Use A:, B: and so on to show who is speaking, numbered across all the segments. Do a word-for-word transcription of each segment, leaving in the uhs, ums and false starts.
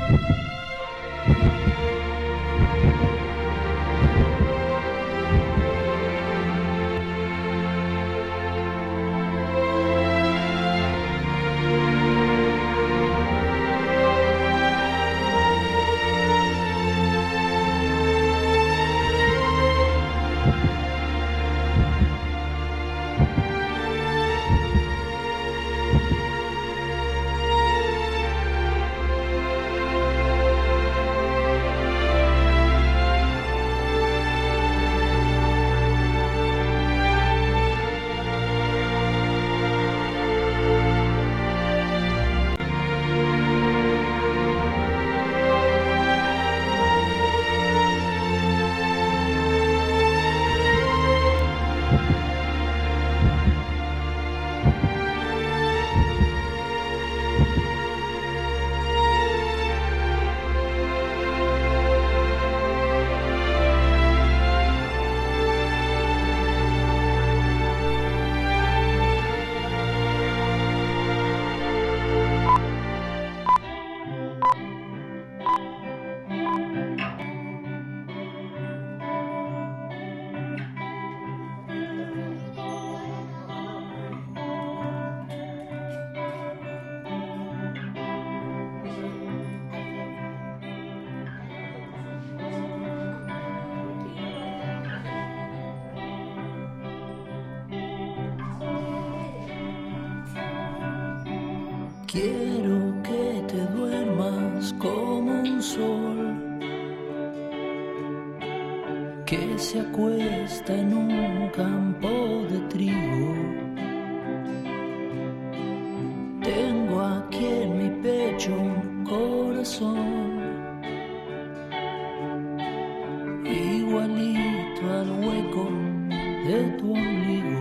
A: Quiero que te duermas como un sol que se acuesta en un campo de trigo. Tengo aquí en mi pecho un corazón igualito al hueco de tu ombligo.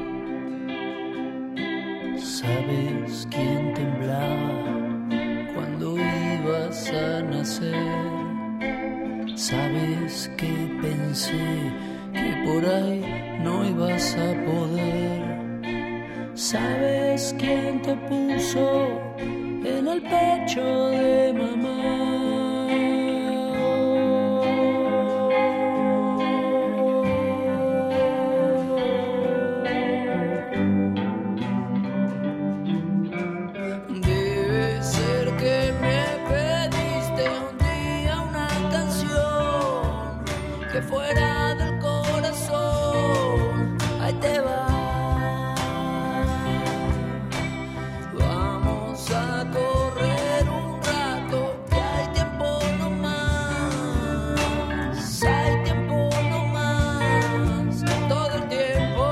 A: ¿Sabes quién temblaba cuando ibas a nacer? ¿Sabes que pensé que por ahí no ibas a poder? ¿Sabes quién te puso en el pecho de mamá? Que fuera del corazón, ahí te va. Vamos a correr un rato, que hay tiempo no más. Hay tiempo no más, todo el tiempo.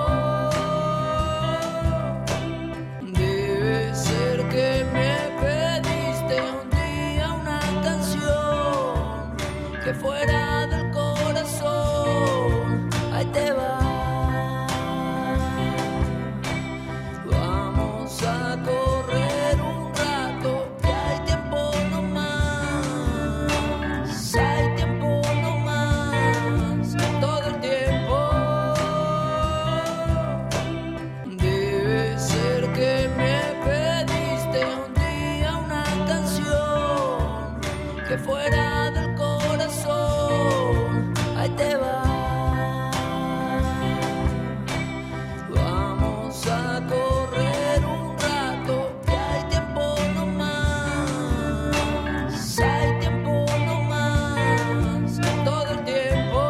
A: Debe ser que me pediste un día una canción que fuera del corazón, ahí te va. Vamos a correr un rato, que hay tiempo no más. Hay tiempo no más, todo el tiempo. Debe ser que me pediste un día una canción que fuera del corazón, ahí te va. Vamos a correr un rato, que hay tiempo no más. Hay tiempo no más, todo el tiempo.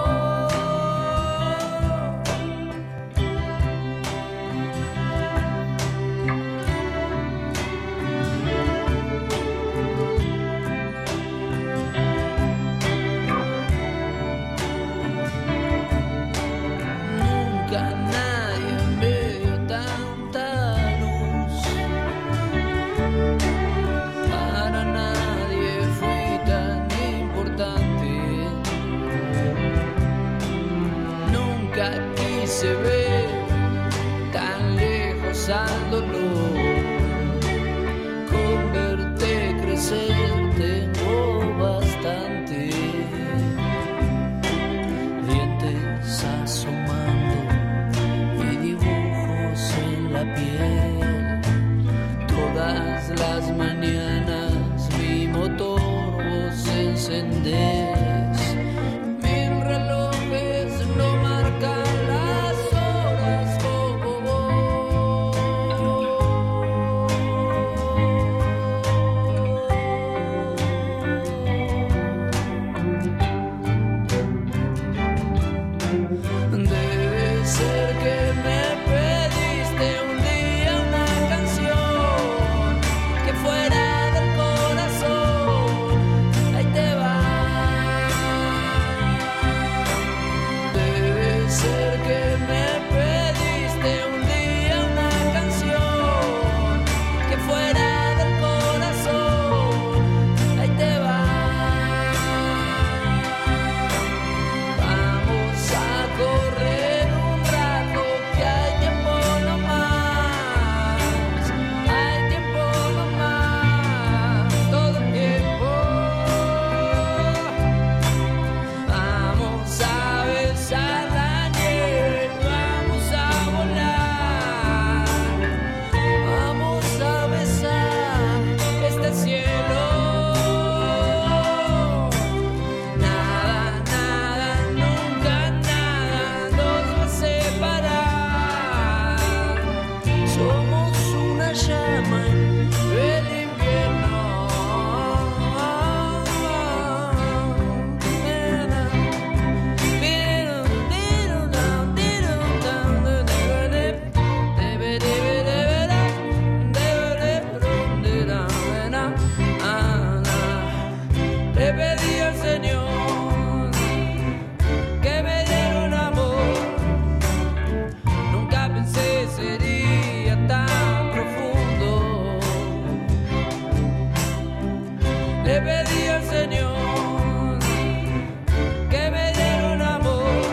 A: Le pedí al Señor que me diera un amor.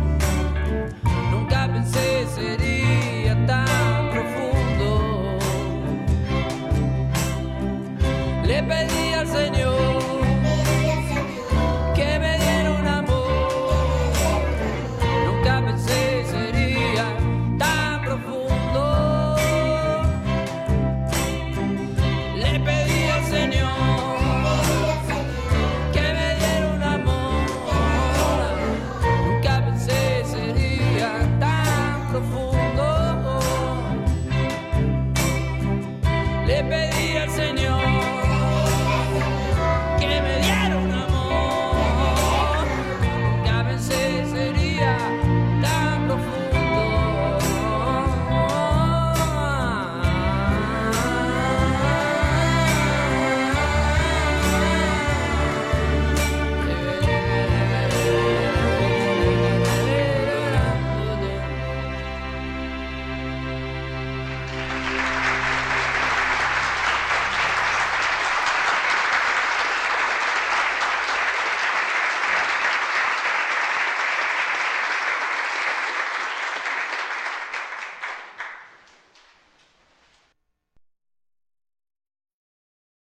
A: Nunca pensé sería tan profundo. Le pedí al Señor